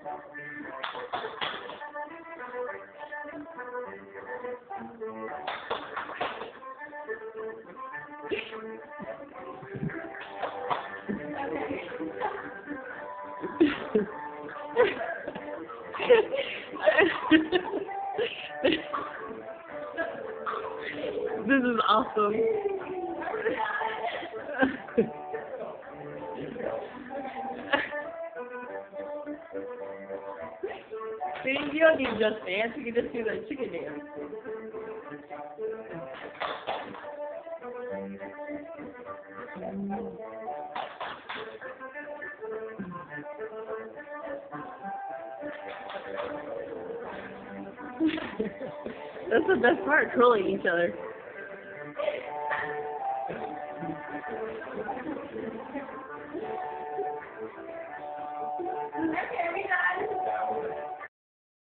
This is awesome. See, you don't need just dance, you can just do the chicken dance. That's the best part, trolling each other. Okay, we got it.